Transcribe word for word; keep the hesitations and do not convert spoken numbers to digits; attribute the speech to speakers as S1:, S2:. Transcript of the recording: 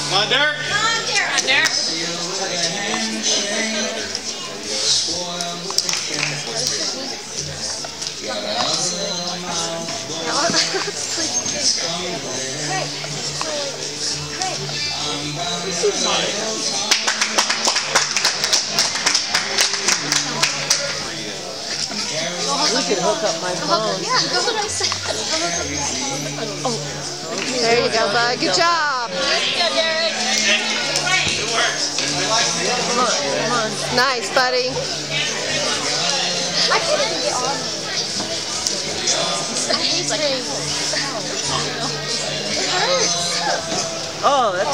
S1: Come on, Derek.
S2: Come on, Derek. Come on, Derek.
S3: We could hook up my phone.
S2: Yeah, that's what I said.
S3: Oh. There you go, bud. Good job.
S2: Good, Derek.
S3: Come on, come on. Nice, buddy.
S2: I can't even get on. He's like, it hurts.
S3: Oh, that's